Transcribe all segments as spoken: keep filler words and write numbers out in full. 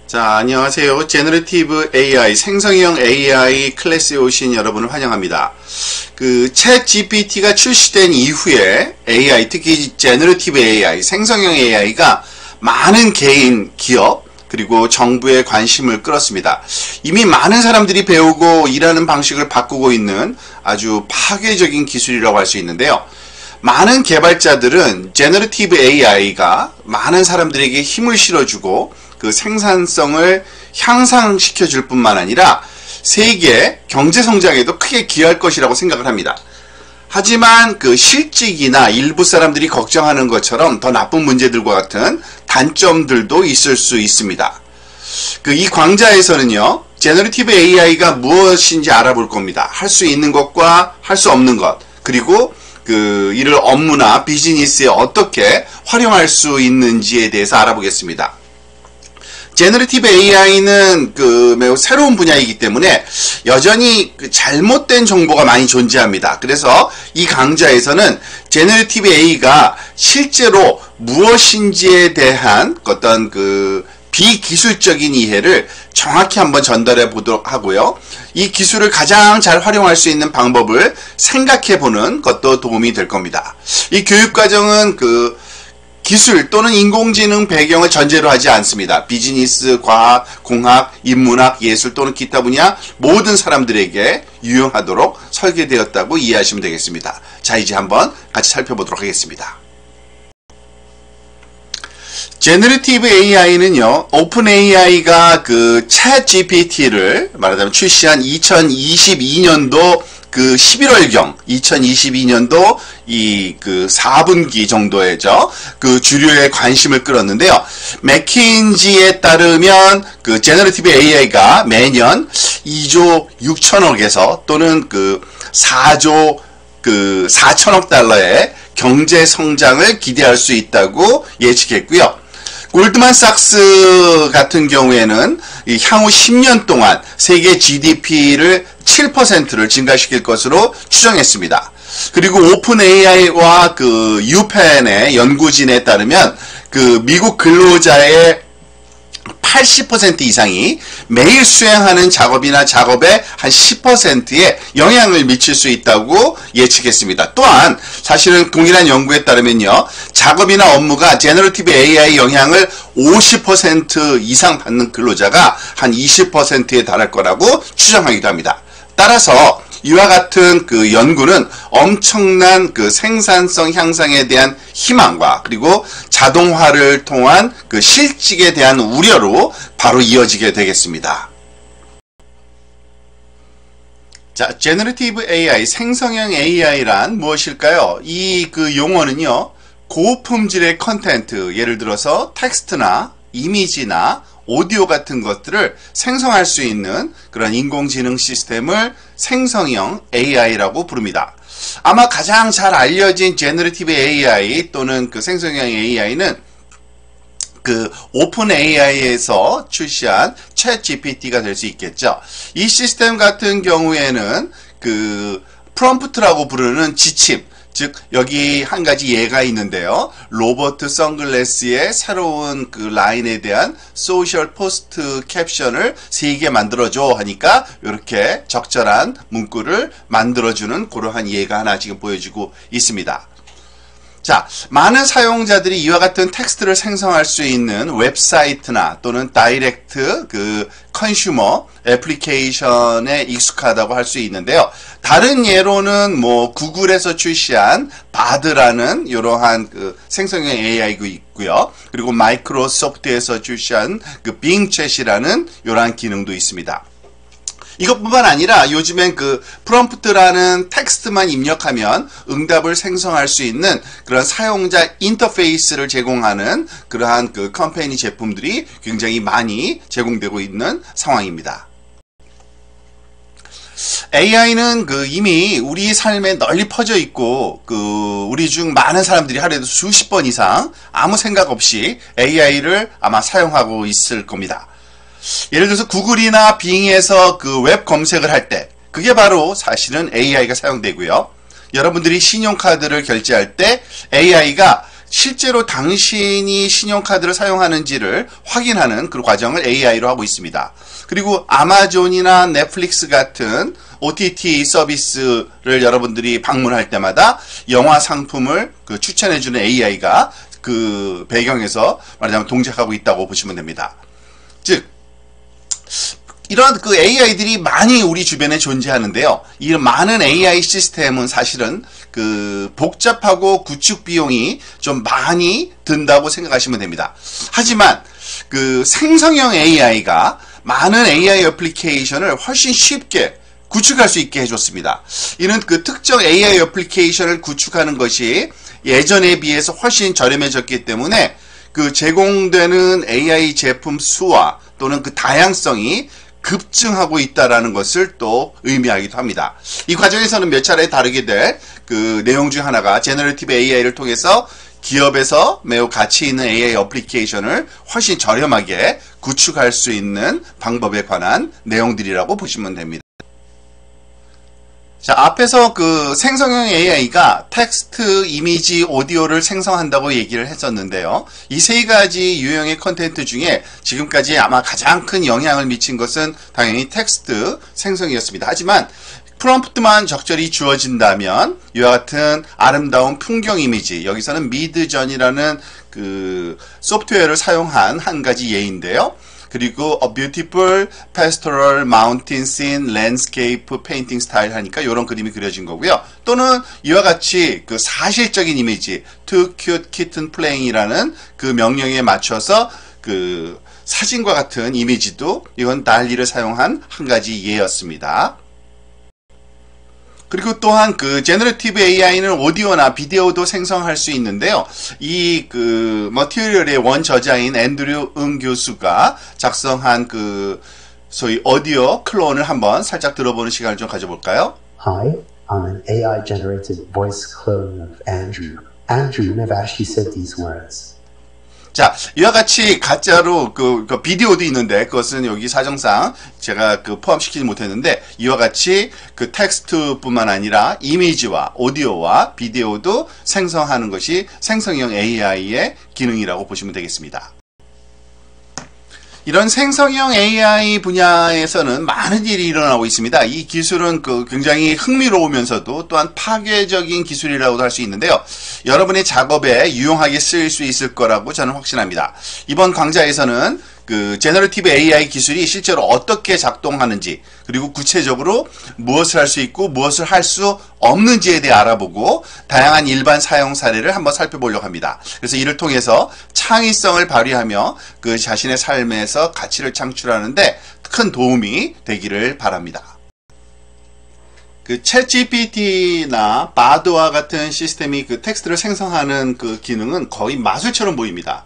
자, 안녕하세요. 제너레티브 에이아이, 생성형 에이아이 클래스에 오신 여러분을 환영합니다. 그, 챗 지피티가 출시된 이후에 에이아이, 특히 제너레티브 에이아이, 생성형 에이아이가 많은 개인, 기업, 그리고 정부의 관심을 끌었습니다. 이미 많은 사람들이 배우고 일하는 방식을 바꾸고 있는 아주 파괴적인 기술이라고 할 수 있는데요. 많은 개발자들은 제너레티브 에이아이가 많은 사람들에게 힘을 실어주고 그 생산성을 향상시켜 줄 뿐만 아니라 세계 경제 성장에도 크게 기여할 것이라고 생각을 합니다. 하지만 그 실직이나 일부 사람들이 걱정하는 것처럼 더 나쁜 문제들과 같은 단점들도 있을 수 있습니다. 그 이 강좌에서는요, 제너레티브 에이아이가 무엇인지 알아볼 겁니다. 할 수 있는 것과 할 수 없는 것, 그리고 그 이를 업무나 비즈니스에 어떻게 활용할 수 있는지에 대해서 알아보겠습니다. 제너레티브 에이아이는 그 매우 새로운 분야이기 때문에 여전히 그 잘못된 정보가 많이 존재합니다. 그래서 이 강좌에서는 제너레티브 에이아이가 실제로 무엇인지에 대한 어떤 그 비기술적인 이해를 정확히 한번 전달해 보도록 하고요. 이 기술을 가장 잘 활용할 수 있는 방법을 생각해 보는 것도 도움이 될 겁니다. 이 교육과정은 그 기술 또는 인공지능 배경을 전제로 하지 않습니다. 비즈니스, 과학, 공학, 인문학, 예술 또는 기타 분야 모든 사람들에게 유용하도록 설계되었다고 이해하시면 되겠습니다. 자, 이제 한번 같이 살펴보도록 하겠습니다. 제너레티브 에이아이는요, 오픈 에이아이가 그 챗 지피티를 말하자면 출시한 이천이십이 년도 그 십일월경, 이천이십이 년도 이 그 사 분기 정도에죠. 그 주류의 관심을 끌었는데요. 맥킨지에 따르면 그 제너레티브 에이아이가 매년 이조 육천억에서 또는 그 사조 그 사천억 달러의 경제 성장을 기대할 수 있다고 예측했고요. 골드만삭스 같은 경우에는 향후 십 년 동안 세계 지디피를 칠 퍼센트를 증가시킬 것으로 추정했습니다. 그리고 오픈 에이아이와 그 유펜의 연구진에 따르면 그 미국 근로자의 팔십 퍼센트 이상이 매일 수행하는 작업이나 작업의 한 십 퍼센트에 영향을 미칠 수 있다고 예측했습니다. 또한 사실은 동일한 연구에 따르면요, 작업이나 업무가 제너레티브 에이아이 영향을 오십 퍼센트 이상 받는 근로자가 한 이십 퍼센트에 달할 거라고 추정하기도 합니다. 따라서 이와 같은 그 연구는 엄청난 그 생산성 향상에 대한 희망과 그리고 자동화를 통한 그 실직에 대한 우려로 바로 이어지게 되겠습니다. 자, 제너레티브 에이아이, 생성형 에이아이란 무엇일까요? 이 그 용어는요, 고품질의 컨텐트, 예를 들어서 텍스트나 이미지나 오디오 같은 것들을 생성할 수 있는 그런 인공지능 시스템을 생성형 에이아이라고 부릅니다. 아마 가장 잘 알려진 제너레티브 에이아이 또는 그 생성형 에이아이는 그 오픈 에이아이에서 출시한 챗 지피티가 될 수 있겠죠. 이 시스템 같은 경우에는 그 프롬프트라고 부르는 지침, 즉 여기 한 가지 예가 있는데요. 로버트 선글라스의 새로운 그 라인에 대한 소셜 포스트 캡션을 세 개 만들어줘 하니까 이렇게 적절한 문구를 만들어주는 그러한 예가 하나 지금 보여주고 있습니다. 자, 많은 사용자들이 이와 같은 텍스트를 생성할 수 있는 웹사이트나 또는 다이렉트 그 컨슈머 애플리케이션에 익숙하다고 할 수 있는데요. 다른 예로는 뭐 구글에서 출시한 바드라는 이러한 그 생성형 에이아이가 있고요. 그리고 마이크로소프트에서 출시한 그 빙 챗이라는 이러한 기능도 있습니다. 이것뿐만 아니라 요즘엔 그 프롬프트라는 텍스트만 입력하면 응답을 생성할 수 있는 그런 사용자 인터페이스를 제공하는 그러한 그 컴퍼니 제품들이 굉장히 많이 제공되고 있는 상황입니다. 에이아이는 그 이미 우리 삶에 널리 퍼져 있고 그 우리 중 많은 사람들이 하루에도 수십 번 이상 아무 생각 없이 에이아이를 아마 사용하고 있을 겁니다. 예를 들어서 구글이나 빙에서 그 웹 검색을 할 때 그게 바로 사실은 에이아이가 사용되고요. 여러분들이 신용카드를 결제할 때 에이아이가 실제로 당신이 신용카드를 사용하는지를 확인하는 그 과정을 에이아이로 하고 있습니다. 그리고 아마존이나 넷플릭스 같은 오티티 서비스를 여러분들이 방문할 때마다 영화 상품을 그 추천해주는 에이아이가 그 배경에서 말하자면 동작하고 있다고 보시면 됩니다. 즉, 이런 그 에이아이들이 많이 우리 주변에 존재하는데요. 이 많은 에이아이 시스템은 사실은 그 복잡하고 구축 비용이 좀 많이 든다고 생각하시면 됩니다. 하지만 그 생성형 에이아이가 많은 에이아이 애플리케이션을 훨씬 쉽게 구축할 수 있게 해줬습니다. 이는 그 특정 에이아이 애플리케이션을 구축하는 것이 예전에 비해서 훨씬 저렴해졌기 때문에 그 제공되는 에이아이 제품 수와 또는 그 다양성이 급증하고 있다라는 것을 또 의미하기도 합니다. 이 과정에서는 몇 차례 다루게 될 그 내용 중 하나가 제너레이티브 에이아이를 통해서 기업에서 매우 가치 있는 에이아이 애플리케이션을 훨씬 저렴하게 구축할 수 있는 방법에 관한 내용들이라고 보시면 됩니다. 자, 앞에서 그 생성형 에이아이가 텍스트, 이미지, 오디오를 생성한다고 얘기를 했었는데요. 이 세 가지 유형의 컨텐트 중에 지금까지 아마 가장 큰 영향을 미친 것은 당연히 텍스트 생성이었습니다. 하지만 프롬프트만 적절히 주어진다면 이와 같은 아름다운 풍경 이미지, 여기서는 미드전이라는 그 소프트웨어를 사용한 한 가지 예인데요. 그리고 A Beautiful Pastoral Mountain Scene Landscape Painting Style 하니까 이런 그림이 그려진 거고요. 또는 이와 같이 그 사실적인 이미지 Two Cute Kitten Playing이라는 그 명령에 맞춰서 그 사진과 같은 이미지도 이건 달리를 사용한 한 가지 예였습니다. 그리고 또한 그 제너레이티브 에이아이는 오디오나 비디오도 생성할 수 있는데요. 이 그 머티리얼의 원 저자인 앤드류 응 교수가 작성한 그 소위 오디오 클론을 한번 살짝 들어보는 시간을 좀 가져볼까요? Hi, I'm an 에이아이 generated voice clone of Andrew. Andrew never actually said these words. 자, 이와 같이 가짜로 그, 그 비디오도 있는데 그것은 여기 사정상 제가 그 포함시키지 못했는데 이와 같이 그 텍스트뿐만 아니라 이미지와 오디오와 비디오도 생성하는 것이 생성형 에이아이의 기능이라고 보시면 되겠습니다. 이런 생성형 에이아이 분야에서는 많은 일이 일어나고 있습니다. 이 기술은 그 굉장히 흥미로우면서도 또한 파괴적인 기술이라고도 할 수 있는데요. 여러분의 작업에 유용하게 쓰일 수 있을 거라고 저는 확신합니다. 이번 강좌에서는 그 제너레이티브 에이아이 기술이 실제로 어떻게 작동하는지, 그리고 구체적으로 무엇을 할 수 있고 무엇을 할 수 없는지에 대해 알아보고 다양한 일반 사용 사례를 한번 살펴보려고 합니다. 그래서 이를 통해서 창의성을 발휘하며 그 자신의 삶에서 가치를 창출하는데 큰 도움이 되기를 바랍니다. 그 챗 지피티나 바드와 같은 시스템이 그 텍스트를 생성하는 그 기능은 거의 마술처럼 보입니다.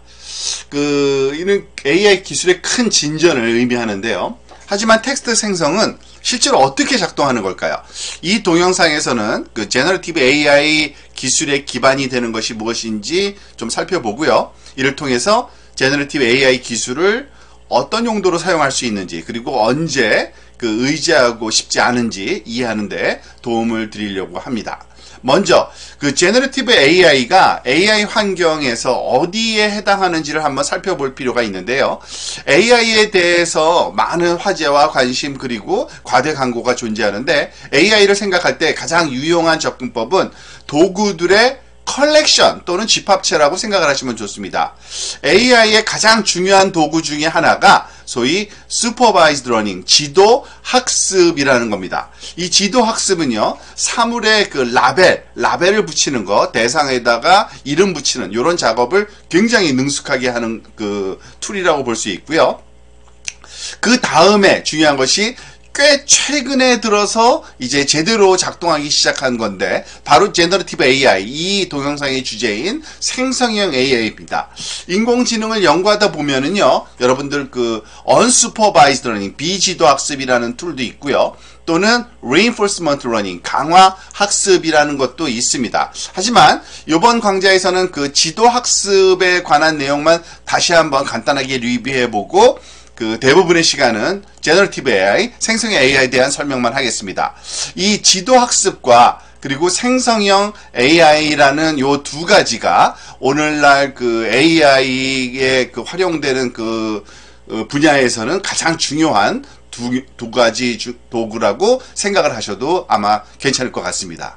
그 이는 에이아이 기술의 큰 진전을 의미하는데요. 하지만 텍스트 생성은 실제로 어떻게 작동하는 걸까요? 이 동영상에서는 그 제너레이티브 에이아이 기술의 기반이 되는 것이 무엇인지 좀 살펴보고요. 이를 통해서 제너레이티브 에이아이 기술을 어떤 용도로 사용할 수 있는지, 그리고 언제 그 의지하고 싶지 않은지 이해하는 데 도움을 드리려고 합니다. 먼저 그 제너레이티브 에이아이가 에이아이 환경에서 어디에 해당하는지를 한번 살펴볼 필요가 있는데요. 에이아이에 대해서 많은 화제와 관심 그리고 과대 광고가 존재하는데 에이아이를 생각할 때 가장 유용한 접근법은 도구들의 컬렉션 또는 집합체라고 생각을 하시면 좋습니다. 에이아이의 가장 중요한 도구 중에 하나가 소위 Supervised Learning, 지도 학습이라는 겁니다. 이 지도 학습은요, 사물에 그 라벨, 라벨을 붙이는 거, 대상에다가 이름 붙이는 이런 작업을 굉장히 능숙하게 하는 그 툴이라고 볼 수 있고요. 그 다음에 중요한 것이 꽤 최근에 들어서 이제 제대로 작동하기 시작한 건데 바로 제너레이티브 에이아이, 이 동영상의 주제인 생성형 에이아이입니다. 인공지능을 연구하다 보면은요, 여러분들 그 unsupervised learning, 비지도 학습이라는 툴도 있고요. 또는 reinforcement learning, 강화 학습이라는 것도 있습니다. 하지만 이번 강좌에서는 그 지도 학습에 관한 내용만 다시 한번 간단하게 리뷰해보고 그 대부분의 시간은 제너레이티브 에이아이, 생성형 에이아이에 대한 설명만 하겠습니다. 이 지도 학습과 그리고 생성형 에이아이라는 요 두 가지가 오늘날 그 에이아이에 그 활용되는 그 분야에서는 가장 중요한 두, 두 가지 주, 도구라고 생각을 하셔도 아마 괜찮을 것 같습니다.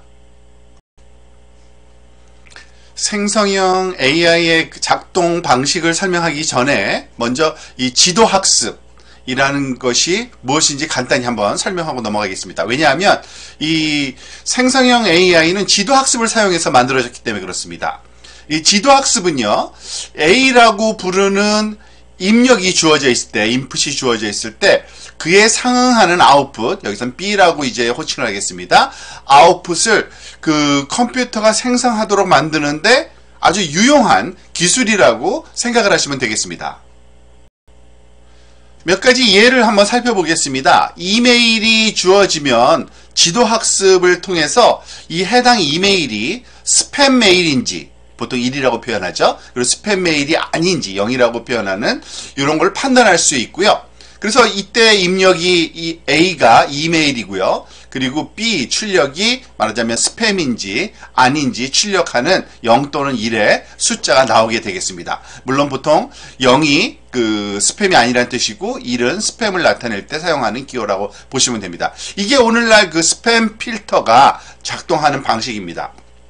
생성형 에이아이의 작동 방식을 설명하기 전에 먼저 이 지도학습이라는 것이 무엇인지 간단히 한번 설명하고 넘어가겠습니다. 왜냐하면 이 생성형 에이아이는 지도학습을 사용해서 만들어졌기 때문에 그렇습니다. 이 지도학습은요, A라고 부르는 입력이 주어져 있을 때, 인풋이 주어져 있을 때 그에 상응하는 아웃풋, 여기선 B라고 이제 호칭을 하겠습니다. 아웃풋을 그 컴퓨터가 생성하도록 만드는데 아주 유용한 기술이라고 생각을 하시면 되겠습니다. 몇 가지 예를 한번 살펴보겠습니다. 이메일이 주어지면 지도학습을 통해서 이 해당 이메일이 스팸 메일인지, 보통 일이라고 표현하죠. 그리고 스팸 메일이 아닌지 영이라고 표현하는 이런 걸 판단할 수 있고요. 그래서 이때 입력이 이 A가 이메일이고요. 그리고 B 출력이 말하자면 스팸인지 아닌지 출력하는 영 또는 일의 숫자가 나오게 되겠습니다. 물론 보통 영이 그 스팸이 아니라는 뜻이고 일은 스팸을 나타낼 때 사용하는 기호라고 보시면 됩니다. 이게 오늘날 그 스팸 필터가 작동하는 방식입니다.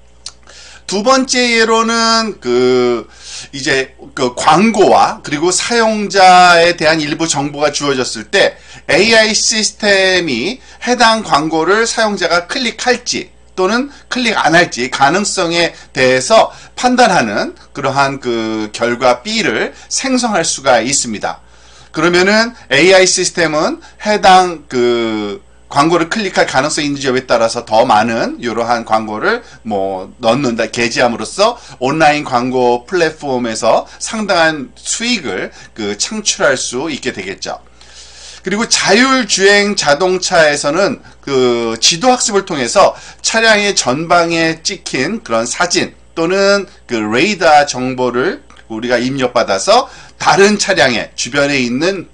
두 번째 예로는 그 이제 그 광고와 그리고 사용자에 대한 일부 정보가 주어졌을 때 에이아이 시스템이 해당 광고를 사용자가 클릭할지 또는 클릭 안 할지 가능성에 대해서 판단하는 그러한 그 결과 B를 생성할 수가 있습니다. 그러면은 에이아이 시스템은 해당 그 광고를 클릭할 가능성이 있는지 여부에 따라서 더 많은 이러한 광고를 뭐 넣는다, 게재함으로써 온라인 광고 플랫폼에서 상당한 수익을 그 창출할 수 있게 되겠죠. 그리고 자율주행 자동차에서는 그 지도학습을 통해서 차량의 전방에 찍힌 그런 사진 또는 그 레이더 정보를 우리가 입력받아서 다른 차량의 주변에 있는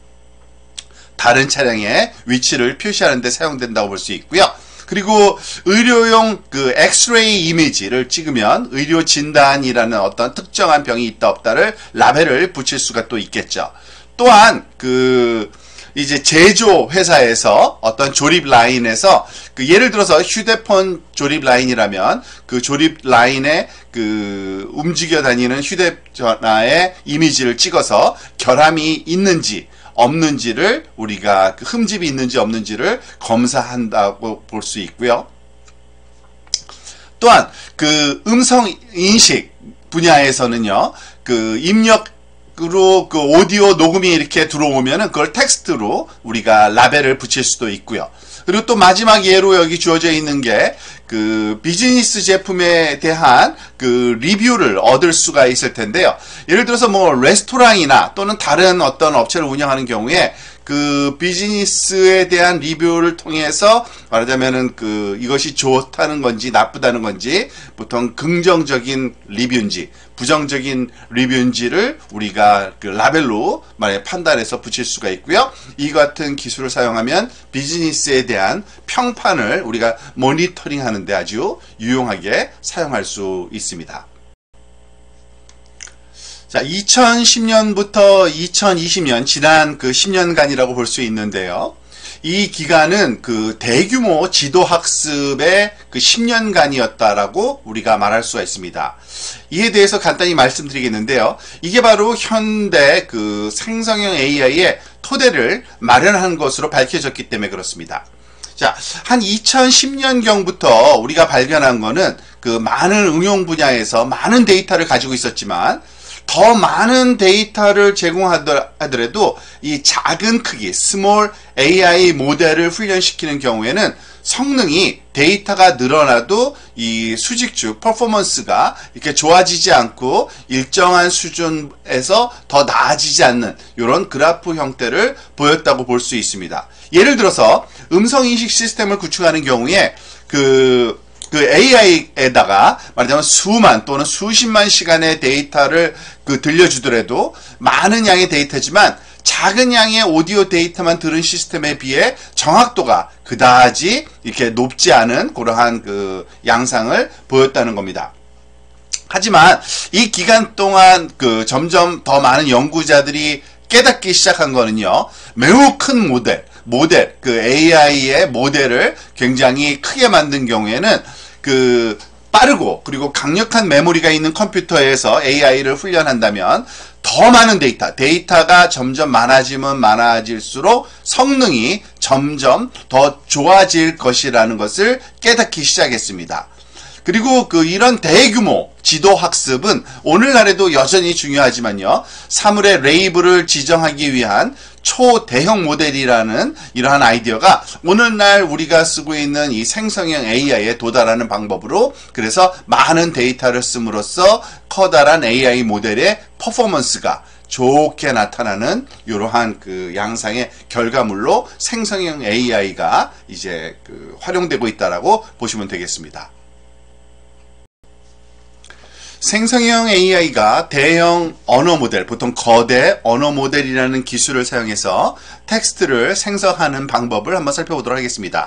다른 차량의 위치를 표시하는 데 사용된다고 볼 수 있고요. 그리고 의료용 그 엑스레이 이미지를 찍으면 의료 진단이라는 어떤 특정한 병이 있다 없다를 라벨을 붙일 수가 또 있겠죠. 또한 그 이제 제조 회사에서 어떤 조립 라인에서 그 예를 들어서 휴대폰 조립 라인이라면 그 조립 라인에 그 움직여 다니는 휴대전화의 이미지를 찍어서 결함이 있는지 없는지를 우리가 그 흠집이 있는지 없는지를 검사한다고 볼 수 있고요. 또한 그 음성 인식 분야에서는요, 그 입력으로 그 오디오 녹음이 이렇게 들어오면은 그걸 텍스트로 우리가 라벨을 붙일 수도 있고요. 그리고 또 마지막 예로 여기 주어져 있는 게 그 비즈니스 제품에 대한 그 리뷰를 얻을 수가 있을 텐데요. 예를 들어서 뭐 레스토랑이나 또는 다른 어떤 업체를 운영하는 경우에 그 비즈니스에 대한 리뷰를 통해서 말하자면은 그 이것이 좋다는 건지 나쁘다는 건지 보통 긍정적인 리뷰인지 부정적인 리뷰인지를 우리가 그 라벨로 만약 판단해서 붙일 수가 있고요. 이 같은 기술을 사용하면 비즈니스에 대한 평판을 우리가 모니터링 하는데 아주 유용하게 사용할 수 있습니다. 자, 이천십 년부터 이천이십 년 지난 그 십 년간이라고 볼 수 있는데요. 이 기간은 그 대규모 지도 학습의 그 십 년간이었다라고 우리가 말할 수가 있습니다. 이에 대해서 간단히 말씀드리겠는데요. 이게 바로 현대 그 생성형 에이아이의 토대를 마련한 것으로 밝혀졌기 때문에 그렇습니다. 자, 한 이천십 년경부터 우리가 발견한 거는 그 많은 응용 분야에서 많은 데이터를 가지고 있었지만 더 많은 데이터를 제공하더라도 이 작은 크기, 스몰 에이아이 모델을 훈련시키는 경우에는 성능이 데이터가 늘어나도 이 수직주, 퍼포먼스가 이렇게 좋아지지 않고 일정한 수준에서 더 나아지지 않는 이런 그래프 형태를 보였다고 볼 수 있습니다. 예를 들어서 음성인식 시스템을 구축하는 경우에 그 그 에이아이에다가 말하자면 수만 또는 수십만 시간의 데이터를 그 들려주더라도 많은 양의 데이터지만 작은 양의 오디오 데이터만 들은 시스템에 비해 정확도가 그다지 이렇게 높지 않은 그러한 그 양상을 보였다는 겁니다. 하지만 이 기간 동안 그 점점 더 많은 연구자들이 깨닫기 시작한 거는요, 매우 큰 모델, 모델, 그 에이아이의 모델을 굉장히 크게 만든 경우에는 그 빠르고 그리고 강력한 메모리가 있는 컴퓨터에서 에이아이를 훈련한다면 더 많은 데이터, 데이터가 점점 많아지면 많아질수록 성능이 점점 더 좋아질 것이라는 것을 깨닫기 시작했습니다. 그리고 그 이런 대규모 지도 학습은 오늘날에도 여전히 중요하지만요, 사물의 레이블을 지정하기 위한 초대형 모델이라는 이러한 아이디어가 오늘날 우리가 쓰고 있는 이 생성형 에이아이에 도달하는 방법으로, 그래서 많은 데이터를 씀으로써 커다란 에이아이 모델의 퍼포먼스가 좋게 나타나는 이러한 그 양상의 결과물로 생성형 에이아이가 이제 그 활용되고 있다라고 보시면 되겠습니다. 생성형 에이아이가 대형 언어 모델, 보통 거대 언어 모델이라는 기술을 사용해서 텍스트를 생성하는 방법을 한번 살펴보도록 하겠습니다.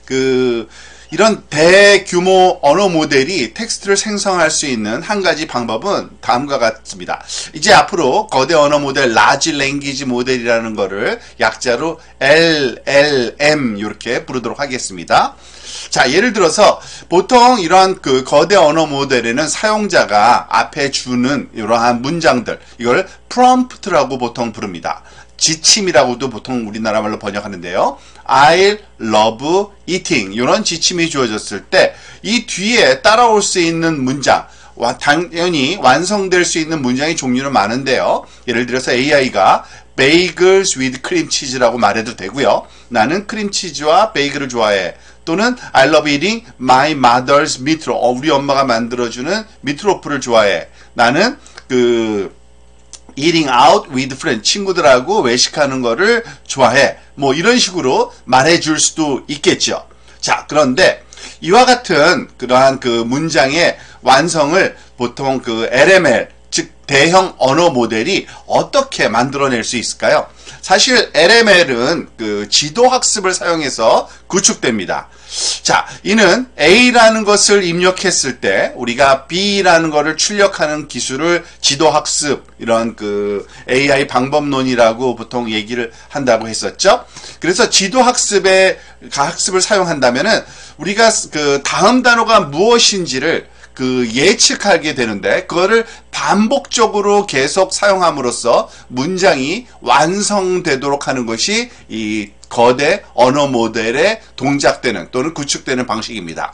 그 이런 대규모 언어 모델이 텍스트를 생성할 수 있는 한 가지 방법은 다음과 같습니다. 이제 앞으로 거대 언어 모델, 라지 랭귀지 모델이라는 거를 약자로 엘 엘 엠 이렇게 부르도록 하겠습니다. 자, 예를 들어서 보통 이런 그 거대 언어 모델에는 사용자가 앞에 주는 이러한 문장들, 이걸 프롬프트라고 보통 부릅니다. 지침이라고도 보통 우리나라 말로 번역하는데요. I love eating 이런 지침이 주어졌을 때 이 뒤에 따라올 수 있는 문장, 당연히 완성될 수 있는 문장의 종류는 많은데요. 예를 들어서 에이아이가 bagels with cream cheese라고 말해도 되고요. 나는 크림치즈와 베이글을 좋아해. 또는 I love eating my mother's meatloaf. 어, 우리 엄마가 만들어주는 미트로프를 좋아해. 나는 그 eating out with friends, 친구들하고 외식하는 거를 좋아해. 뭐 이런 식으로 말해줄 수도 있겠죠. 자, 그런데 이와 같은 그러한 그 문장의 완성을 보통 그 엘 엠 엘, 즉 대형 언어 모델이 어떻게 만들어낼 수 있을까요? 사실 엘 엠 엘은 그 지도 학습을 사용해서 구축됩니다. 자, 이는 A라는 것을 입력했을 때 우리가 B라는 것을 출력하는 기술을 지도 학습, 이런 그 에이아이 방법론이라고 보통 얘기를 한다고 했었죠. 그래서 지도 학습의 학습을 사용한다면은 우리가 그 다음 단어가 무엇인지를 그 예측하게 되는데, 그거를 반복적으로 계속 사용함으로써 문장이 완성되도록 하는 것이 이 거대 언어 모델에 동작되는 또는 구축되는 방식입니다.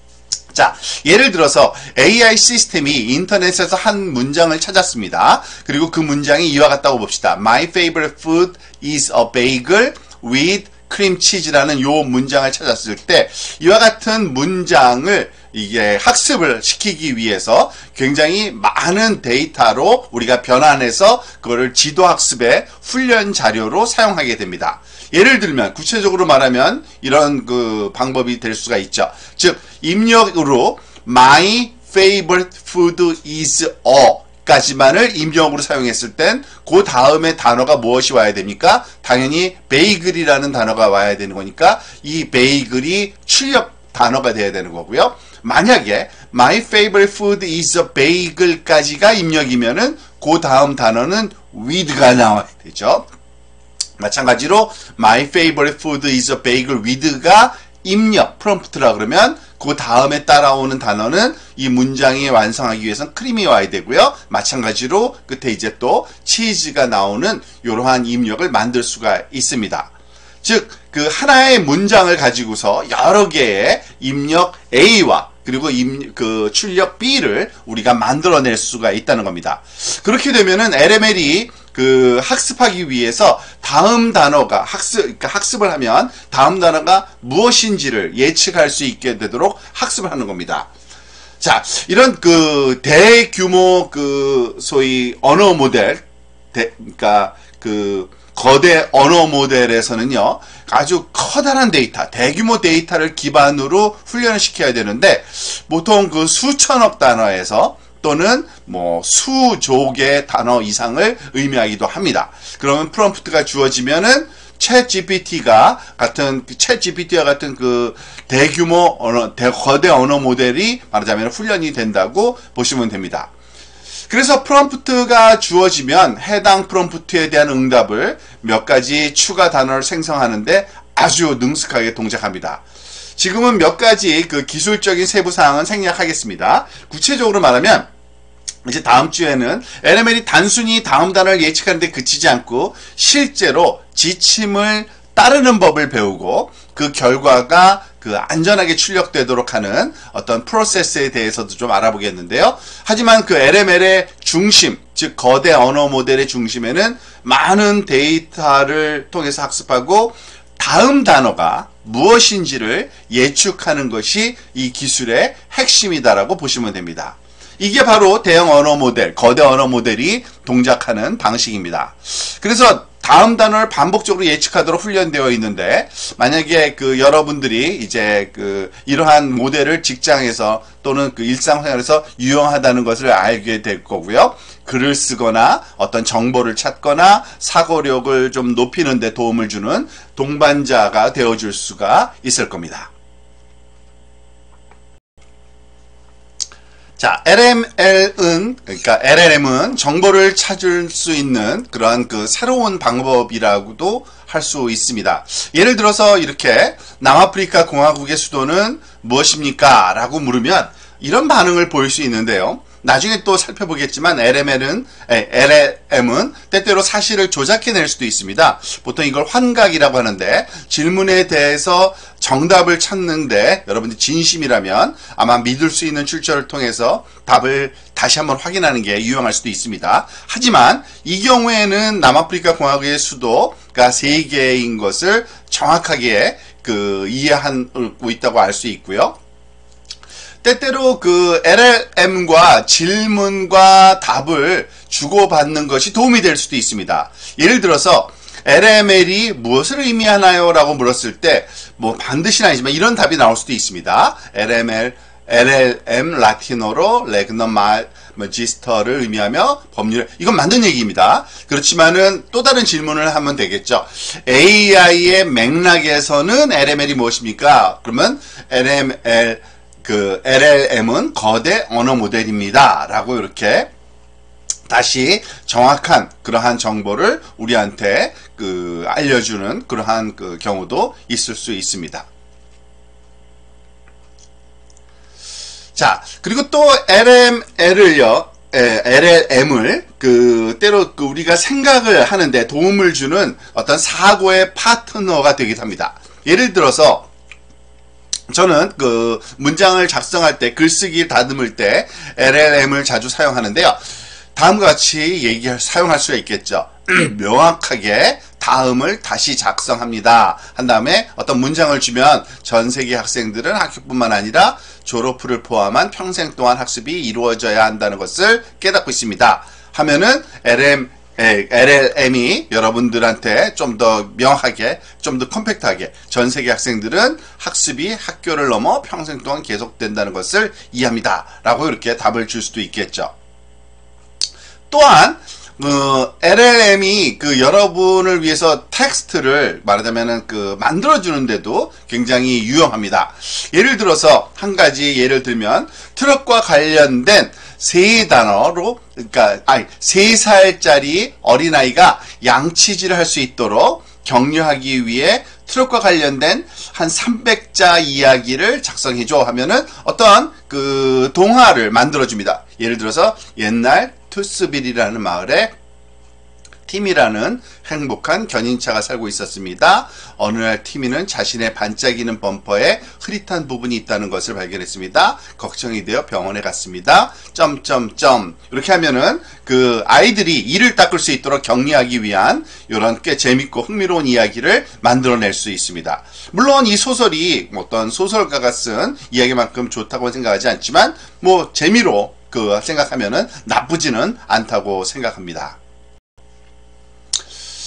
자, 예를 들어서 에이아이 시스템이 인터넷에서 한 문장을 찾았습니다. 그리고 그 문장이 이와 같다고 봅시다. My favorite food is a bagel with cream cheese라는 요 문장을 찾았을 때 이와 같은 문장을 이게 학습을 시키기 위해서 굉장히 많은 데이터로 우리가 변환해서 그거를 지도 학습의 훈련 자료로 사용하게 됩니다. 예를 들면 구체적으로 말하면 이런 그 방법이 될 수가 있죠. 즉 입력으로 my favorite food is a 까지만을 입력으로 사용했을 땐 그 다음에 단어가 무엇이 와야 됩니까? 당연히 베이글이라는 단어가 와야 되는 거니까 이 베이글이 출력 단어가 돼야 되는 거고요. 만약에 my favorite food is a bagel까지가 입력이면은 그 다음 단어는 with가 나와야 되죠. 마찬가지로 my favorite food is a bagel with가 입력, 프롬프트라 그러면 그 다음에 따라오는 단어는 이 문장이 완성하기 위해서는 크림이 와야 되고요. 마찬가지로 끝에 이제 또 치즈가 나오는 이러한 입력을 만들 수가 있습니다. 즉, 그 하나의 문장을 가지고서 여러 개의 입력 A와 그리고 입, 그 출력 B를 우리가 만들어낼 수가 있다는 겁니다. 그렇게 되면은 엘 엠 엘이 그 학습하기 위해서 다음 단어가 학습, 그러니까 학습을 하면 다음 단어가 무엇인지를 예측할 수 있게 되도록 학습을 하는 겁니다. 자, 이런 그 대규모 그 소위 언어 모델, 대, 그러니까 그 거대 언어 모델에서는요, 아주 커다란 데이터, 대규모 데이터를 기반으로 훈련을 시켜야 되는데 보통 그 수천억 단어에서 또는 뭐 수조 개의 단어 이상을 의미하기도 합니다. 그러면 프롬프트가 주어지면은 챗 지피티가 같은 챗 지피티와 같은 그 대규모 언어, 대, 거대 언어 모델이 말하자면 훈련이 된다고 보시면 됩니다. 그래서 프롬프트가 주어지면 해당 프롬프트에 대한 응답을 몇 가지 추가 단어를 생성하는데 아주 능숙하게 동작합니다. 지금은 몇 가지 그 기술적인 세부 사항은 생략하겠습니다. 구체적으로 말하면 이제 다음 주에는 엘엠엘이 단순히 다음 단어를 예측하는 데 그치지 않고 실제로 지침을 따르는 법을 배우고 그 결과가 그 안전하게 출력되도록 하는 어떤 프로세스에 대해서도 좀 알아보겠는데요. 하지만 그 엘엠엘의 중심, 즉 거대 언어 모델의 중심에는 많은 데이터를 통해서 학습하고 다음 단어가 무엇인지를 예측하는 것이 이 기술의 핵심이다라고 보시면 됩니다. 이게 바로 대형 언어 모델, 거대 언어 모델이 동작하는 방식입니다. 그래서 다음 단어를 반복적으로 예측하도록 훈련되어 있는데 만약에 그 여러분들이 이제 그 이러한 모델을 직장에서 또는 그 일상생활에서 유용하다는 것을 알게 될 거고요. 글을 쓰거나 어떤 정보를 찾거나 사고력을 좀 높이는 데 도움을 주는 동반자가 되어줄 수가 있을 겁니다. 자, 엘엠엘은, 그러니까 엘엘엠은 정보를 찾을 수 있는 그러한 그 새로운 방법이라고도 할 수 있습니다. 예를 들어서 이렇게 남아프리카 공화국의 수도는 무엇입니까? 라고 물으면 이런 반응을 보일 수 있는데요. 나중에 또 살펴보겠지만 엘엠엘은, 엘엠은 때때로 사실을 조작해낼 수도 있습니다. 보통 이걸 환각이라고 하는데 질문에 대해서 정답을 찾는데 여러분들 진심이라면 아마 믿을 수 있는 출처를 통해서 답을 다시 한번 확인하는 게 유용할 수도 있습니다. 하지만 이 경우에는 남아프리카 공화국의 수도가 세 개인 것을 정확하게 그 이해하고 있다고 알 수 있고요. 때때로 그 엘엘엠과 질문과 답을 주고받는 것이 도움이 될 수도 있습니다. 예를 들어서 엘엠엘이 무엇을 의미하나요? 라고 물었을 때 뭐 반드시는 아니지만 이런 답이 나올 수도 있습니다. 엘엠엘, 엘엘엠 라틴어로 레그너 마지스터를 의미하며 법률, 이건 맞는 얘기입니다. 그렇지만은 또 다른 질문을 하면 되겠죠. 에이아이의 맥락에서는 엘엠엘이 무엇입니까? 그러면 엘엠엘 그 엘엘엠은 거대 언어 모델입니다. 라고 이렇게 다시 정확한 그러한 정보를 우리한테 그 알려주는 그러한 그 경우도 있을 수 있습니다. 자, 그리고 또 엘엠엘을요, 엘엘엠을 그 때로 그 우리가 생각을 하는데 도움을 주는 어떤 사고의 파트너가 되기도 합니다. 예를 들어서 저는 그 문장을 작성할 때 글쓰기 다듬을 때 엘엘엠을 자주 사용하는데요. 다음과 같이 얘기할 사용할 수가 있겠죠. 명확하게 다음을 다시 작성합니다. 한 다음에 어떤 문장을 주면 전 세계 학생들은 학교뿐만 아니라 졸업 후를 포함한 평생 동안 학습이 이루어져야 한다는 것을 깨닫고 있습니다. 하면은 엘엠 엘엘엠이 여러분들한테 좀 더 명확하게, 좀 더 컴팩트하게 전 세계 학생들은 학습이 학교를 넘어 평생 동안 계속된다는 것을 이해합니다. 라고 이렇게 답을 줄 수도 있겠죠. 또한 어, 엘엘엠이 그 여러분을 위해서 텍스트를 말하자면은 그 만들어주는데도 굉장히 유용합니다. 예를 들어서 한 가지 예를 들면 트럭과 관련된 세 단어로, 그러니까 아니 세 살짜리 어린아이가 양치질을 할 수 있도록 격려하기 위해 트럭과 관련된 한 삼백 자 이야기를 작성해줘 하면은 어떤 그 동화를 만들어줍니다. 예를 들어서 옛날 투스빌이라는 마을에 티미라는 행복한 견인차가 살고 있었습니다. 어느 날 티미는 자신의 반짝이는 범퍼에 흐릿한 부분이 있다는 것을 발견했습니다. 걱정이 되어 병원에 갔습니다. 점점점 이렇게 하면은 그 아이들이 이를 닦을 수 있도록 격려하기 위한 이런 꽤 재밌고 흥미로운 이야기를 만들어낼 수 있습니다. 물론 이 소설이 어떤 소설가가 쓴 이야기만큼 좋다고 생각하지 않지만 뭐 재미로 그 생각하면은 나쁘지는 않다고 생각합니다.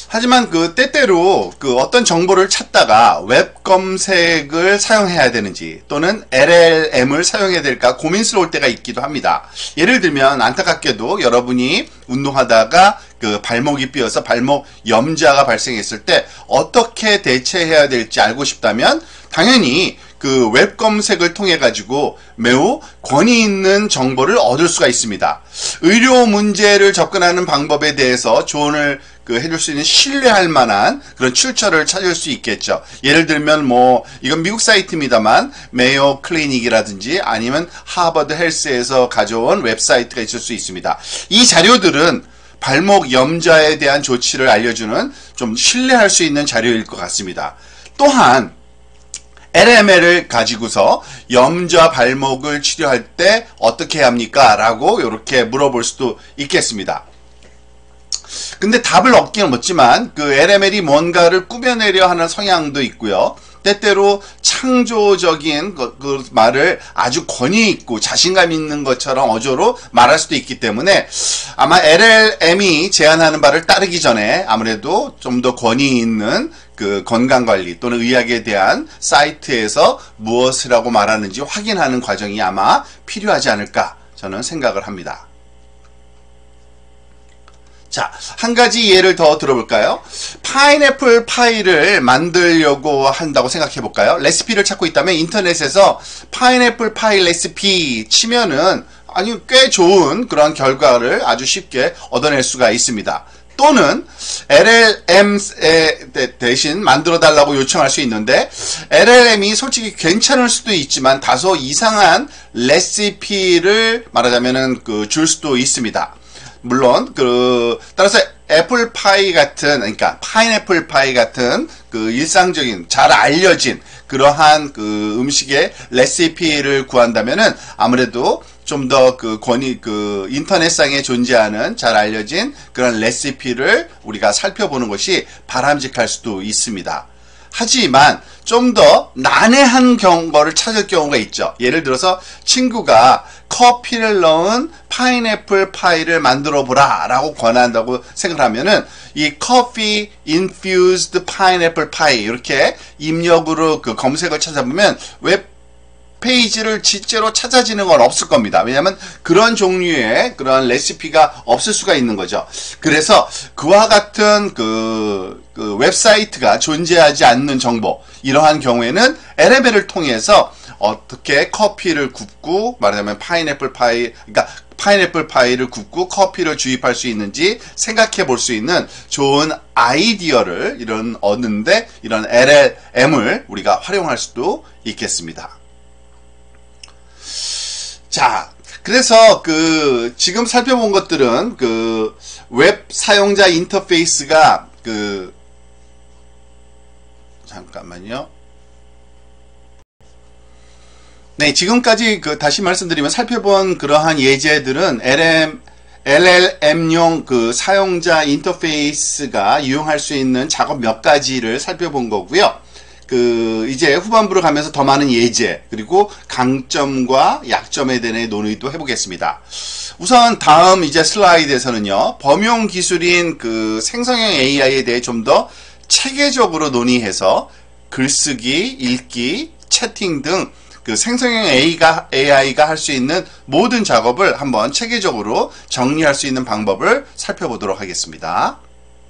하지만 그 때때로 그 어떤 정보를 찾다가 웹 검색을 사용해야 되는지 또는 엘엘엠을 사용해야 될까 고민스러울 때가 있기도 합니다. 예를 들면 안타깝게도 여러분이 운동하다가 그 발목이 삐어서 발목 염좌가 발생했을 때 어떻게 대처해야 될지 알고 싶다면 당연히 그 웹 검색을 통해 가지고 매우 권위 있는 정보를 얻을 수가 있습니다. 의료 문제를 접근하는 방법에 대해서 조언을 그 해줄 수 있는 신뢰할 만한 그런 출처를 찾을 수 있겠죠. 예를 들면 뭐 이건 미국 사이트입니다만 메이오 클리닉이라든지 아니면 하버드 헬스에서 가져온 웹사이트가 있을 수 있습니다. 이 자료들은 발목 염좌에 대한 조치를 알려주는 좀 신뢰할 수 있는 자료일 것 같습니다. 또한 엘엠엘을 가지고서 염좌 발목을 치료할 때 어떻게 해야 합니까? 라고 이렇게 물어볼 수도 있겠습니다. 근데 답을 얻기는 없지만 그 엘엠엘이 뭔가를 꾸며내려 하는 성향도 있고요. 때때로 창조적인 그, 그 말을 아주 권위 있고 자신감 있는 것처럼 어조로 말할 수도 있기 때문에 아마 엘엘엠이 제안하는 바를 따르기 전에 아무래도 좀 더 권위 있는 그 건강관리 또는 의학에 대한 사이트에서 무엇이라고 말하는지 확인하는 과정이 아마 필요하지 않을까 저는 생각을 합니다. 자, 한 가지 예를 더 들어볼까요? 파인애플 파이를 만들려고 한다고 생각해 볼까요? 레시피를 찾고 있다면 인터넷에서 파인애플 파이 레시피 치면은 아니 꽤 좋은 그런 결과를 아주 쉽게 얻어낼 수가 있습니다. 또는 엘엘엠 대신 만들어 달라고 요청할 수 있는데 엘엘엠이 솔직히 괜찮을 수도 있지만 다소 이상한 레시피를 말하자면은 그 줄 수도 있습니다. 물론 그 따라서 애플파이 같은 그러니까 파인애플 파이 같은 그 일상적인 잘 알려진 그러한 그 음식의 레시피를 구한다면은 아무래도 좀 더 그 권위 그 인터넷상에 존재하는 잘 알려진 그런 레시피를 우리가 살펴보는 것이 바람직할 수도 있습니다. 하지만 좀 더 난해한 경우를 찾을 경우가 있죠. 예를 들어서 친구가 커피를 넣은 파인애플 파이를 만들어 보라 라고 권한다고 생각하면은 이 커피 infused pineapple pie 이렇게 입력으로 그 검색을 찾아보면 웹 페이지를 실제로 찾아지는 건 없을 겁니다. 왜냐하면 그런 종류의 그런 레시피가 없을 수가 있는 거죠. 그래서 그와 같은 그, 그 웹사이트가 존재하지 않는 정보 이러한 경우에는 엘엠엘을 통해서 어떻게 커피를 굽고 말하자면 파인애플 파이 그러니까 파인애플 파이를 굽고 커피를 주입할 수 있는지 생각해 볼 수 있는 좋은 아이디어를 이런 얻는데 이런 엘엘엠을 우리가 활용할 수도 있겠습니다. 자, 그래서 그 지금 살펴본 것들은 그 웹 사용자 인터페이스가 그 잠깐만요. 네, 지금까지 그 다시 말씀드리면 살펴본 그러한 예제들은 엘엠 엘엘엠용 그 사용자 인터페이스가 이용할 수 있는 작업 몇 가지를 살펴본 거고요. 그 이제 후반부로 가면서 더 많은 예제 그리고 강점과 약점에 대한 논의도 해보겠습니다. 우선 다음 이제 슬라이드에서는요 범용 기술인 그 생성형 에이아이에 대해 좀 더 체계적으로 논의해서 글쓰기, 읽기, 채팅 등 그 생성형 에이아이가, 에이아이가 할 수 있는 모든 작업을 한번 체계적으로 정리할 수 있는 방법을 살펴보도록 하겠습니다.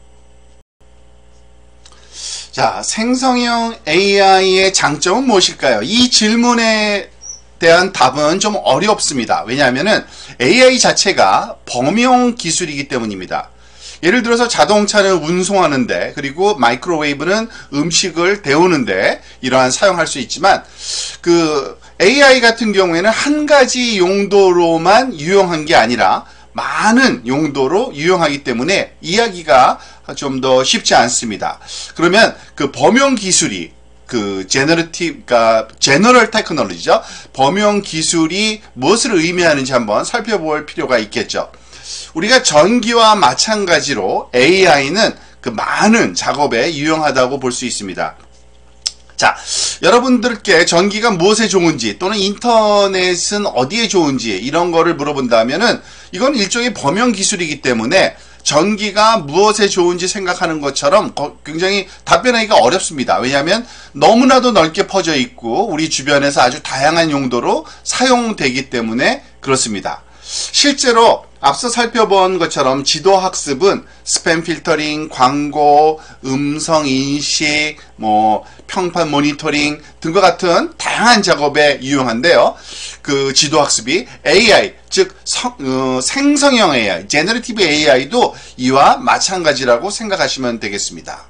자, 생성형 에이아이의 장점은 무엇일까요? 이 질문에 대한 답은 좀 어렵습니다. 왜냐하면은 에이아이 자체가 범용 기술이기 때문입니다. 예를 들어서 자동차는 운송하는데 그리고 마이크로웨이브는 음식을 데우는데 이러한 사용할 수 있지만 그 에이아이 같은 경우에는 한 가지 용도로만 유용한 게 아니라 많은 용도로 유용하기 때문에 이야기가 좀 더 쉽지 않습니다. 그러면 그 범용 기술이 그 제너러티브, 그러니까 제너럴 테크놀로지죠. 범용 기술이 무엇을 의미하는지 한번 살펴볼 필요가 있겠죠. 우리가 전기와 마찬가지로 에이아이는 그 많은 작업에 유용하다고 볼 수 있습니다. 자, 여러분들께 전기가 무엇에 좋은지 또는 인터넷은 어디에 좋은지 이런 거를 물어본다면은 이건 일종의 범용 기술이기 때문에 전기가 무엇에 좋은지 생각하는 것처럼 굉장히 답변하기가 어렵습니다. 왜냐하면 너무나도 넓게 퍼져 있고 우리 주변에서 아주 다양한 용도로 사용되기 때문에 그렇습니다. 실제로 앞서 살펴본 것처럼 지도학습은 스팸 필터링, 광고, 음성 인식, 뭐 평판 모니터링 등과 같은 다양한 작업에 유용한데요. 그 지도학습이 에이아이, 즉 성, 어, 생성형 에이아이, 제너레티브 에이아이도 이와 마찬가지라고 생각하시면 되겠습니다.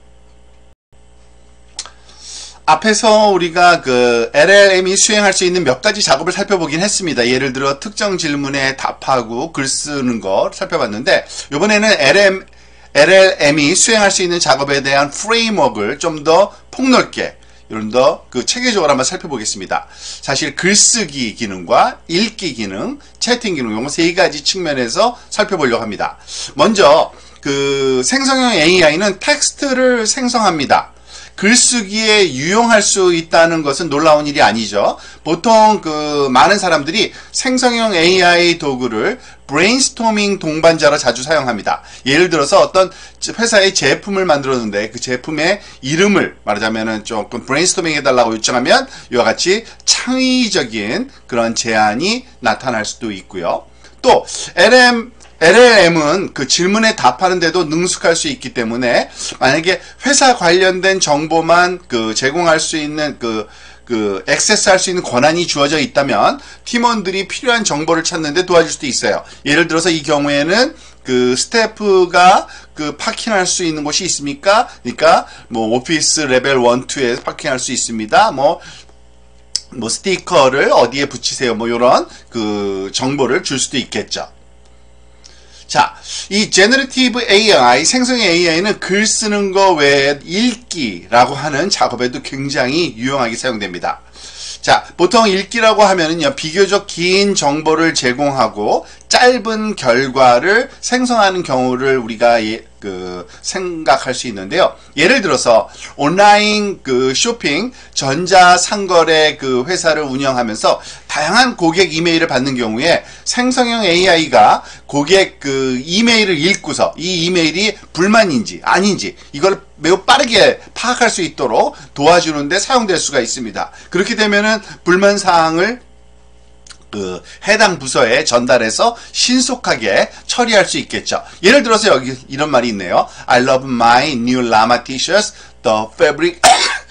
앞에서 우리가 그 엘엘엠이 수행할 수 있는 몇 가지 작업을 살펴보긴 했습니다. 예를 들어 특정 질문에 답하고 글 쓰는 거 살펴봤는데, 이번에는 엘엠, 엘엘엠이 수행할 수 있는 작업에 대한 프레임워크를 좀 더 폭넓게, 좀 더 그 체계적으로 한번 살펴보겠습니다. 사실 글쓰기 기능과 읽기 기능, 채팅 기능, 이거 세 가지 측면에서 살펴보려고 합니다. 먼저 그 생성형 에이아이는 텍스트를 생성합니다. 글쓰기에 유용할 수 있다는 것은 놀라운 일이 아니죠. 보통 그 많은 사람들이 생성형 에이아이 도구를 브레인스토밍 동반자로 자주 사용합니다. 예를 들어서 어떤 회사의 제품을 만들었는데 그 제품의 이름을 말하자면은 조금 브레인스토밍 해달라고 요청하면 이와 같이 창의적인 그런 제안이 나타날 수도 있고요. 또 엘엠 엘엘엠은 그 질문에 답하는데도 능숙할 수 있기 때문에 만약에 회사 관련된 정보만 그 제공할 수 있는 그, 그 액세스할 수 있는 권한이 주어져 있다면 팀원들이 필요한 정보를 찾는데 도와줄 수도 있어요. 예를 들어서 이 경우에는 그 스태프가 그 파킹할 수 있는 곳이 있습니까? 그러니까 뭐 오피스 레벨 일, 이에 파킹할 수 있습니다. 뭐 뭐 스티커를 어디에 붙이세요? 뭐 이런 그 정보를 줄 수도 있겠죠. 자, 이 제너레티브 에이아이, 생성형 에이아이는 글 쓰는 거 외에 읽기라고 하는 작업에도 굉장히 유용하게 사용됩니다. 자, 보통 읽기라고 하면은요, 비교적 긴 정보를 제공하고 짧은 결과를 생성하는 경우를 우리가 예, 그 생각할 수 있는데요. 예를 들어서 온라인 그 쇼핑 전자상거래 그 회사를 운영하면서 다양한 고객 이메일을 받는 경우에 생성형 에이아이가 고객 그 이메일을 읽고서 이 이메일이 불만인지 아닌지 이걸 매우 빠르게 파악할 수 있도록 도와주는데 사용될 수가 있습니다. 그렇게 되면은 불만 사항을 그 해당 부서에 전달해서 신속하게 처리할 수 있겠죠. 예를 들어서 여기 이런 말이 있네요. I love my new llama t-shirts. The fabric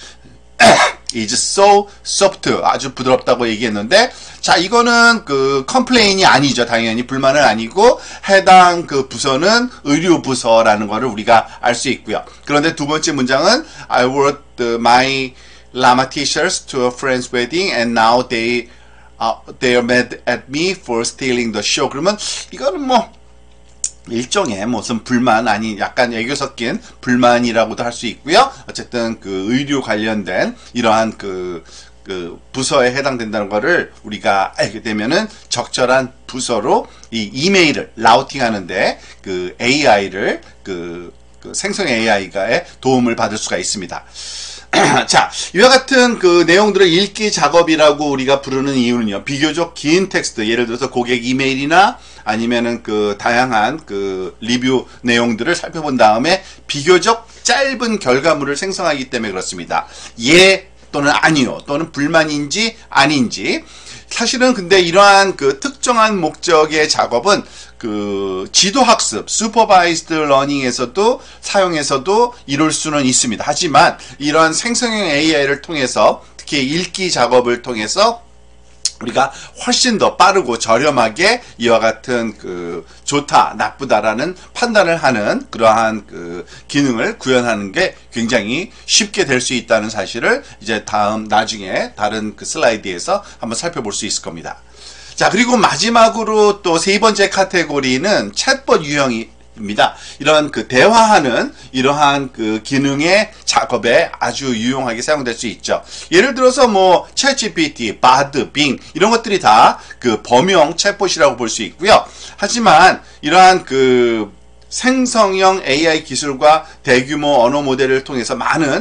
is so soft. 아주 부드럽다고 얘기했는데, 자, 이거는 그 컴플레인이 아니죠. 당연히 불만은 아니고 해당 그 부서는 의료 부서라는 거를 우리가 알 수 있고요. 그런데 두 번째 문장은 I wore the, my llama t-shirts to a friend's wedding and now they Uh, they are mad at me for stealing the show. 그러면 이거는 뭐 일종의 무슨 불만 아니 약간 애교 섞인 불만이라고도 할 수 있고요. 어쨌든 그 의료 관련된 이러한 그, 그 부서에 해당된다는 거를 우리가 알게 되면은 적절한 부서로 이 이메일을 라우팅 하는데 그 에이아이를 그, 그 생성 에이아이가의 도움을 받을 수가 있습니다. 자, 이와 같은 그 내용들을 읽기 작업이라고 우리가 부르는 이유는요, 비교적 긴 텍스트, 예를 들어서 고객 이메일이나 아니면은 그 다양한 그 리뷰 내용들을 살펴본 다음에 비교적 짧은 결과물을 생성하기 때문에 그렇습니다. 예 또는 아니요, 또는 불만인지 아닌지. 사실은 근데 이러한 그 특정한 목적의 작업은 그 지도학습, 슈퍼바이즈드 러닝에서도 사용해서도 이룰 수는 있습니다. 하지만 이러한 생성형 에이아이를 통해서 특히 읽기 작업을 통해서 우리가 훨씬 더 빠르고 저렴하게 이와 같은 그 좋다, 나쁘다라는 판단을 하는 그러한 그 기능을 구현하는 게 굉장히 쉽게 될 수 있다는 사실을 이제 다음 나중에 다른 그 슬라이드에서 한번 살펴볼 수 있을 겁니다. 자, 그리고 마지막으로 또 세 번째 카테고리는 챗봇 유형입니다. 이런 그 대화하는 이러한 그 기능의 작업에 아주 유용하게 사용될 수 있죠. 예를 들어서 뭐 챗지피티, 바드, 빙 이런 것들이 다 그 범용 챗봇이라고 볼 수 있고요. 하지만 이러한 그 생성형 에이아이 기술과 대규모 언어 모델을 통해서 많은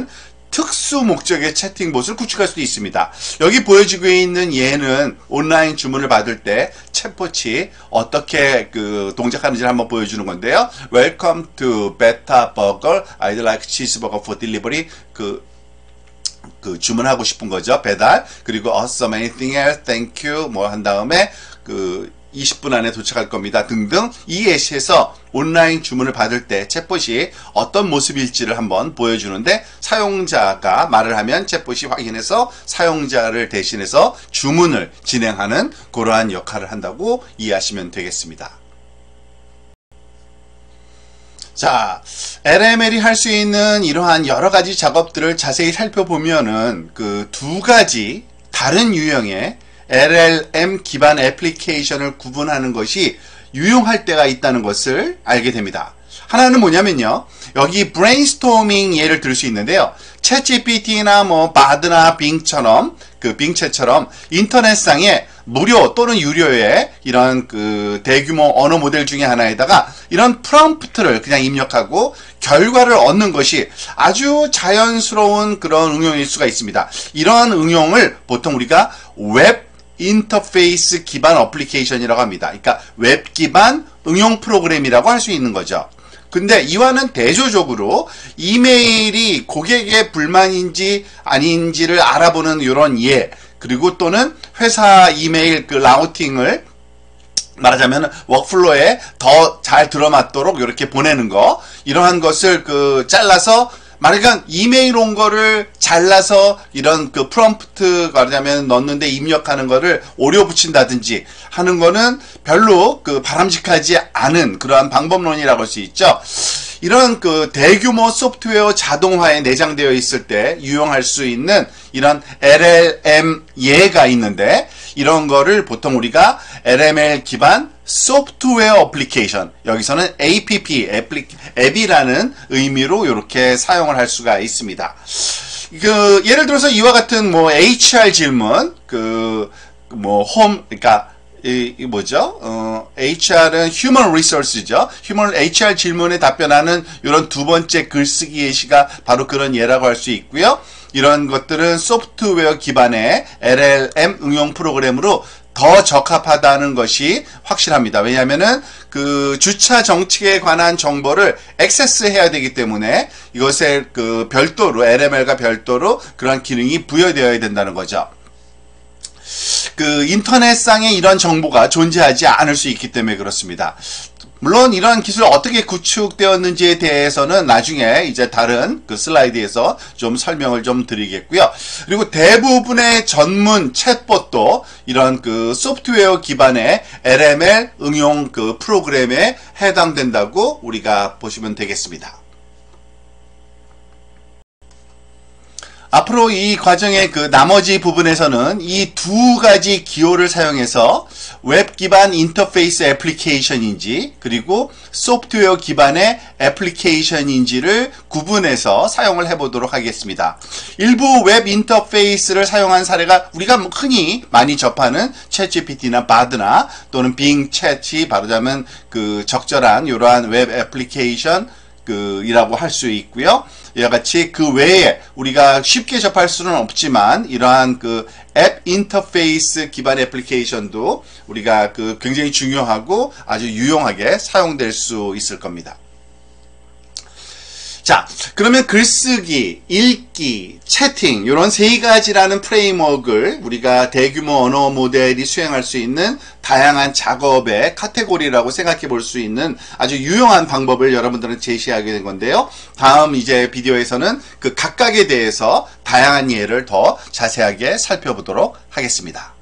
특수 목적의 채팅봇을 구축할 수도 있습니다. 여기 보여지고 있는 예는 온라인 주문을 받을 때 챗봇이 어떻게 그 동작하는지를 한번 보여주는 건데요. Welcome to Beta Burger. I'd like cheeseburger for delivery. 그 그 주문하고 싶은 거죠. 배달. 그리고 awesome anything else. Thank you. 뭐 한 다음에 그 이십 분 안에 도착할 겁니다. 등등. 이 예시에서 온라인 주문을 받을 때 챗봇이 어떤 모습일지를 한번 보여주는데, 사용자가 말을 하면 챗봇이 확인해서 사용자를 대신해서 주문을 진행하는 그러한 역할을 한다고 이해하시면 되겠습니다. 자, 엘엠엘이 할 수 있는 이러한 여러 가지 작업들을 자세히 살펴보면은 그 두 가지 다른 유형의 엘엘엠 기반 애플리케이션을 구분하는 것이 유용할 때가 있다는 것을 알게 됩니다. 하나는 뭐냐면요, 여기 브레인스토밍 예를 들 수 있는데요. 챗지피티나 뭐 바드나 빙처럼, 그 빙챗처럼 인터넷상에 무료 또는 유료의 이런 그 대규모 언어 모델 중에 하나에다가 이런 프롬프트를 그냥 입력하고 결과를 얻는 것이 아주 자연스러운 그런 응용일 수가 있습니다. 이러한 응용을 보통 우리가 웹 인터페이스 기반 어플리케이션이라고 합니다. 그러니까 웹 기반 응용 프로그램이라고 할 수 있는 거죠. 근데 이와는 대조적으로 이메일이 고객의 불만인지 아닌지를 알아보는 이런 예, 그리고 또는 회사 이메일 그 라우팅을 말하자면 워크플로우에 더 잘 들어맞도록 이렇게 보내는 거, 이러한 것을 그 잘라서 말하자면 이메일 온 거를 잘라서 이런 그 프롬프트 말하자면 넣는데 입력하는 거를 오려 붙인다든지 하는 거는 별로 그 바람직하지 않은 그러한 방법론이라고 할 수 있죠. 이런 그 대규모 소프트웨어 자동화에 내장되어 있을 때 유용할 수 있는 이런 엘엘엠 예가 있는데, 이런 거를 보통 우리가 엘엠엘 기반 소프트웨어 어플리케이션, 여기서는 에이피피, 애플리, 앱이라는 의미로 이렇게 사용을 할 수가 있습니다. 그 예를 들어서 이와 같은 뭐 에이치알 질문, 그 뭐 홈, 그러니까 이, 이 뭐죠? 어, 에이치알은 Human Resource죠. Human 에이치알 질문에 답변하는 이런 두 번째 글쓰기 예시가 바로 그런 예라고 할 수 있고요. 이런 것들은 소프트웨어 기반의 엘엘엠 응용 프로그램으로 더 적합하다는 것이 확실합니다. 왜냐하면은 그 주차 정책에 관한 정보를 액세스해야 되기 때문에 이것에 그 별도로 엘엠엘과 별도로 그런 기능이 부여되어야 된다는 거죠. 그 인터넷상에 이런 정보가 존재하지 않을 수 있기 때문에 그렇습니다. 물론 이런 기술이 어떻게 구축되었는지에 대해서는 나중에 이제 다른 그 슬라이드에서 좀 설명을 좀 드리겠고요. 그리고 대부분의 전문 챗봇도 이런 그 소프트웨어 기반의 엘엠엘 응용 그 프로그램에 해당된다고 우리가 보시면 되겠습니다. 앞으로 이 과정의 그 나머지 부분에서는 이 두 가지 기호를 사용해서 웹 기반 인터페이스 애플리케이션인지 그리고 소프트웨어 기반의 애플리케이션인지를 구분해서 사용을 해보도록 하겠습니다. 일부 웹 인터페이스를 사용한 사례가 우리가 흔히 많이 접하는 챗지피티나 바드나 또는 빙 챗이 바로자면 그 적절한 이러한 웹 애플리케이션 그 이라고 할 수 있고요. 이와 같이 그 외에 우리가 쉽게 접할 수는 없지만 이러한 그 앱 인터페이스 기반 애플리케이션도 우리가 그 굉장히 중요하고 아주 유용하게 사용될 수 있을 겁니다. 자, 그러면 글쓰기, 읽기, 채팅 이런 세 가지라는 프레임워크를 우리가 대규모 언어 모델이 수행할 수 있는 다양한 작업의 카테고리라고 생각해 볼 수 있는 아주 유용한 방법을 여러분들은 제시하게 된 건데요. 다음 이제 비디오에서는 그 각각에 대해서 다양한 예를 더 자세하게 살펴보도록 하겠습니다.